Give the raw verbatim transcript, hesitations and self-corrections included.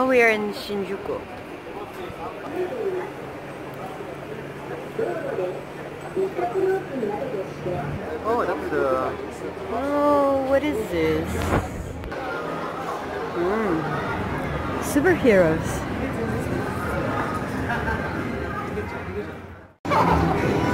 we are in Shinjuku. Oh, that's the... Oh, what is this? Mm. Superheroes.